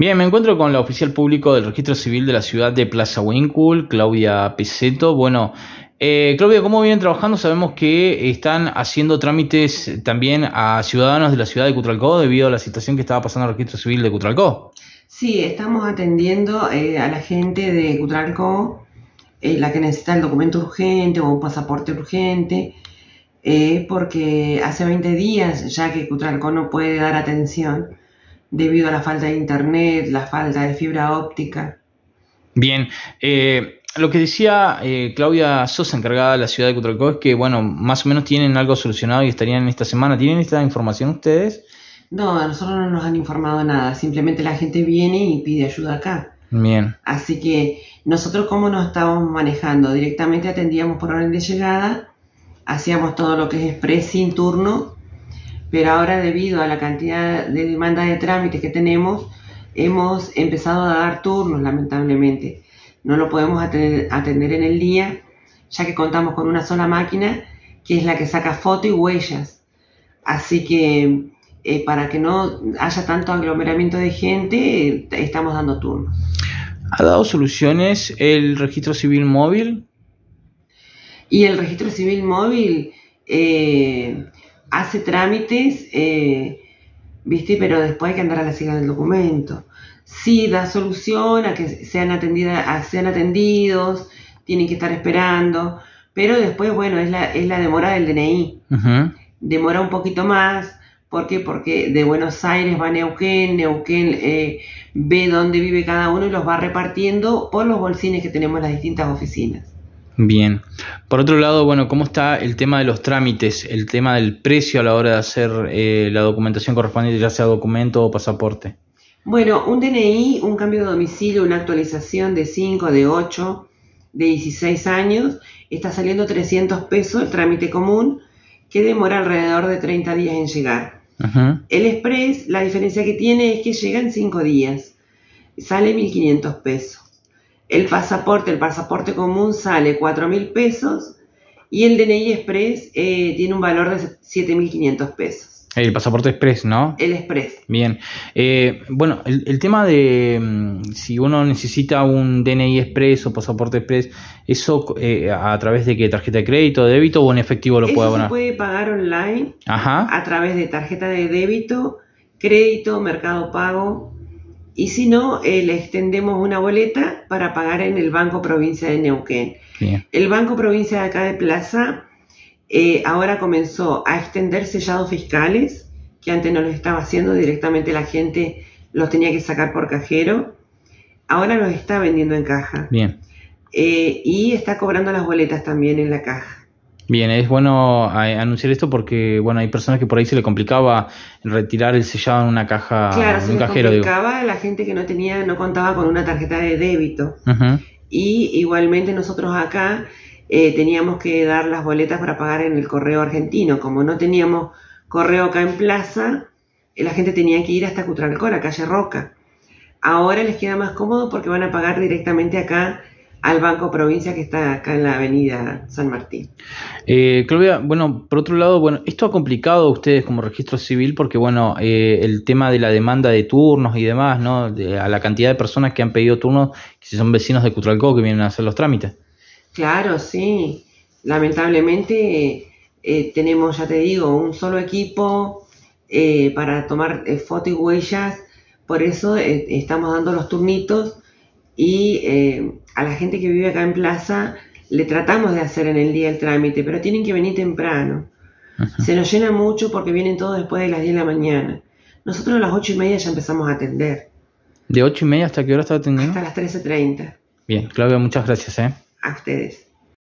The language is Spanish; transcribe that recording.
Bien, me encuentro con la oficial público del Registro Civil de la ciudad de Plaza Huíncul, Claudia Pizzetto. Bueno, Claudia, ¿cómo vienen trabajando? Sabemos que están haciendo trámites también a ciudadanos de la ciudad de Cutralcó debido a la situación que estaba pasando en el Registro Civil de Cutralcó. Sí, estamos atendiendo a la gente de Cutralcó, la que necesita el documento urgente o un pasaporte urgente, porque hace 20 días ya que Cutralcó no puede dar atención debido a la falta de internet, la falta de fibra óptica. Bien, lo que decía Claudia Sosa, encargada de la ciudad de Cutralcó, es que, bueno, más o menos tienen algo solucionado y estarían esta semana. ¿Tienen esta información ustedes? No, a nosotros no nos han informado nada, simplemente la gente viene y pide ayuda acá. Bien. Así que nosotros, ¿cómo nos estábamos manejando? Directamente atendíamos por orden de llegada, hacíamos todo lo que es express sin turno, pero ahora debido a la cantidad de demanda de trámites que tenemos, hemos empezado a dar turnos, lamentablemente. No lo podemos atender en el día, ya que contamos con una sola máquina, que es la que saca foto y huellas. Así que para que no haya tanto aglomeramiento de gente, estamos dando turnos. ¿Ha dado soluciones el registro civil móvil? Y el registro civil móvil hace trámites, ¿viste? Pero después hay que andar a la siga del documento. Sí da solución a que sean atendidos, tienen que estar esperando, pero después, bueno, es la demora del DNI. Demora un poquito más. ¿Por qué? Porque de Buenos Aires va a Neuquén, ve dónde vive cada uno y los va repartiendo por los bolsines que tenemos en las distintas oficinas. Bien. Por otro lado, bueno, ¿cómo está el tema de los trámites, el tema del precio a la hora de hacer la documentación correspondiente, ya sea documento o pasaporte? Bueno, un DNI, un cambio de domicilio, una actualización de 5, de 8, de 16 años, está saliendo 300 pesos el trámite común, que demora alrededor de 30 días en llegar. El express, la diferencia que tiene es que llega en 5 días, sale 1.500 pesos. El pasaporte común sale 4.000 pesos y el DNI express tiene un valor de 7.500 pesos. El pasaporte express, ¿no? El express. Bien. Bueno, el tema de si uno necesita un DNI express o pasaporte express, ¿eso a través de qué? ¿Tarjeta de crédito, de débito o en efectivo lo puede abonar? Eso se puede pagar online. Ajá. A través de tarjeta de débito, crédito, Mercado Pago. Y si no, le extendemos una boleta para pagar en el Banco Provincia de Neuquén. Bien. El Banco Provincia de acá de Plaza ahora comenzó a extender sellados fiscales, que antes no los estaba haciendo, directamente la gente los tenía que sacar por cajero. Ahora los está vendiendo en caja. Bien. Y está cobrando las boletas también en la caja. Bien, es bueno anunciar esto porque, bueno, hay personas que por ahí se le complicaba retirar el sellado en una caja, claro, en un cajero. Se le complicaba a la gente que no contaba con una tarjeta de débito. Y igualmente nosotros acá teníamos que dar las boletas para pagar en el correo argentino. Como no teníamos correo acá en Plaza, la gente tenía que ir hasta Cutralcó, la calle Roca. Ahora les queda más cómodo porque van a pagar directamente acá al Banco Provincia, que está acá en la avenida San Martín. Claudia, bueno, por otro lado, bueno, esto ha complicado a ustedes como registro civil porque, bueno, el tema de la demanda de turnos y demás, ¿no? A la cantidad de personas que han pedido turnos, que son vecinos de Cutralcó que vienen a hacer los trámites. Claro, sí. Lamentablemente tenemos, ya te digo, un solo equipo para tomar foto y huellas. Por eso estamos dando los turnitos y a la gente que vive acá en Plaza le tratamos de hacer en el día el trámite, pero tienen que venir temprano. Se nos llena mucho porque vienen todos después de las 10 de la mañana. Nosotros a las 8:30 ya empezamos a atender. ¿De 8:30 hasta qué hora está atendiendo? Hasta las 13:30. Bien, Claudia, muchas gracias. A ustedes.